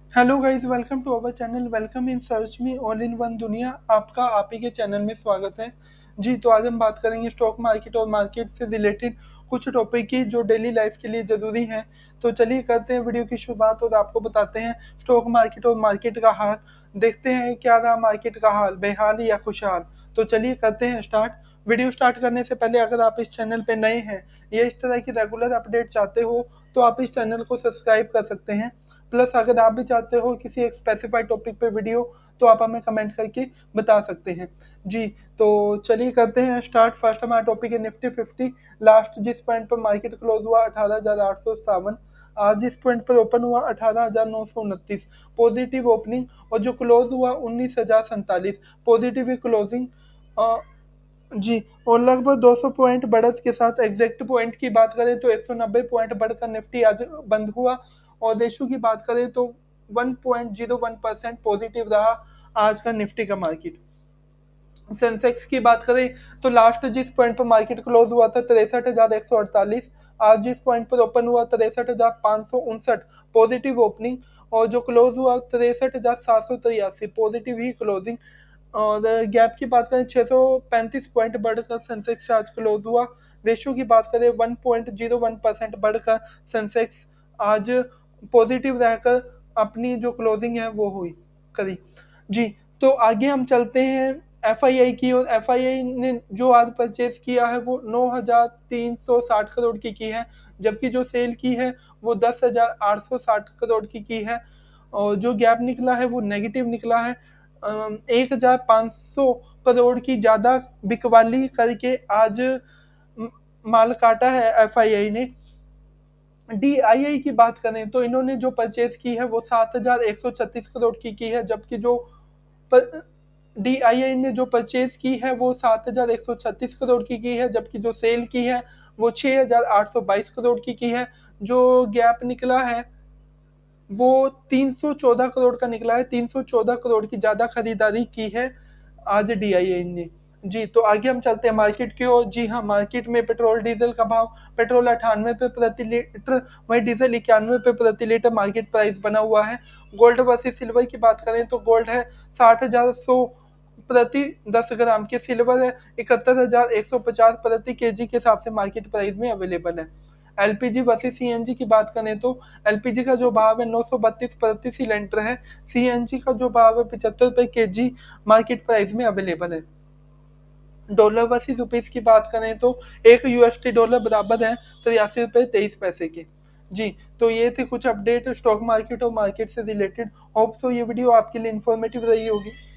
Hello guys, welcome to our channel. Welcome in search me all in one दुनिया। आपका आप ही के channel में स्वागत है। जी, तो आज हम बात करेंगे स्टॉक मार्केट और मार्केट से रिलेटेड कुछ टॉपिक की जो डेली लाइफ के लिए ज़रूरी हैं। तो चलिए करते हैं वीडियो की शुरुआत और आपको बताते हैं स्टॉक मार्केट और मार्केट का हाल। देखते हैं क्या रहा मार्केट का हाल, बेहाल या खुशहाल। तो चलिए करते हैं स्टार्ट। वीडियो स्टार्ट करने से पहले अगर आप इस चैनल पर नए हैं या इस तरह की रेगुलर अपडेट चाहते हो तो आप इस चैनल को सब्सक्राइब कर सकते हैं। प्लस अगर आप भी चाहते हो किसी एक स्पेसिफाइड टॉपिक पे वीडियो तो आप हमें कमेंट करके बता सकते हैं। जी, तो चलिए करते हैं स्टार्ट। फर्स्ट हमारा टॉपिक है निफ्टी 50। लास्ट जिस पॉइंट पर मार्केट क्लोज हुआ 18,857। आज जिस पॉइंट पर ओपन हुआ 18,929 पॉजिटिव ओपनिंग, और जो क्लोज हुआ 19,047 पॉजिटिव क्लोजिंग। जी, और लगभग 200 पॉइंट बढ़त के साथ एग्जैक्ट पॉइंट की बात करें तो 190 पॉइंट बढ़कर निफ्टी आज बंद हुआ। और रेशो की बात करें तो 1.01% पॉजिटिव रहा आज का निफ्टी का मार्केट। सेंसेक्स की बात करें तो लास्ट जिस पॉइंट पर मार्केट क्लोज हुआ था 63,148। आज जिस पॉइंट पर ओपन हुआ 63,559 पॉजिटिव ओपनिंग, और जो क्लोज हुआ 63,783 पॉजिटिव ही क्लोजिंग। और गैप की बात करें 635 पॉइंट बढ़कर सेंसेक्स आज क्लोज हुआ। रेशो की बात करें 1.01% बढ़कर सेंसेक्स आज पॉजिटिव रहकर अपनी जो क्लोजिंग है वो हुई करी। जी, तो आगे हम चलते हैं एफआईआई की, और एफआईआई ने जो आज परचेज किया है वो 9,360 करोड़ की है, जबकि जो सेल की है वो 10,860 करोड़ की है। और जो गैप निकला है वो नेगेटिव निकला है। 1,500 करोड़ की ज़्यादा बिकवाली करके आज माल काटा है एफआईआई ने। डीआईआई की बात करें तो इन्होंने जो परचेज की है वो 7,136 करोड़ की है, जबकि जो डीआईआई ने जो परचेज की है वो 7,136 करोड़ की है, जबकि जो सेल की है वो 6,822 करोड़ की है। जो गैप निकला है वो 314 करोड़ का निकला है। 314 करोड़ की ज्यादा खरीदारी की है आज डीआईआई ने। जी, तो आगे हम चलते हैं मार्केट की ओर। जी हाँ, मार्केट में पेट्रोल डीजल का भाव, पेट्रोल 98 पे प्रति लीटर, वही डीजल 91 पे प्रति लीटर मार्केट प्राइस बना हुआ है। गोल्ड वर्सेस सिल्वर की बात करें तो गोल्ड है 60,100 प्रति 10 ग्राम के, सिल्वर है 71,150 प्रति केजी के हिसाब से मार्केट प्राइस में अवेलेबल है। एलपीजी वर्सेस सीएनजी की बात करें तो एलपीजी का जो भाव है 932 प्रति सिलेंडर है। सीएनजी का जो भाव है 75 रुपए केजी मार्केट प्राइस में अवेलेबल है। डॉलर वर्सेस रुपीस की बात करें तो एक यूएसडी डॉलर बराबर है 83 रुपए 23 पैसे के। जी, तो ये थे कुछ अपडेट स्टॉक मार्केट और मार्केट से रिलेटेड। होप सो ये वीडियो आपके लिए इंफॉर्मेटिव रही होगी।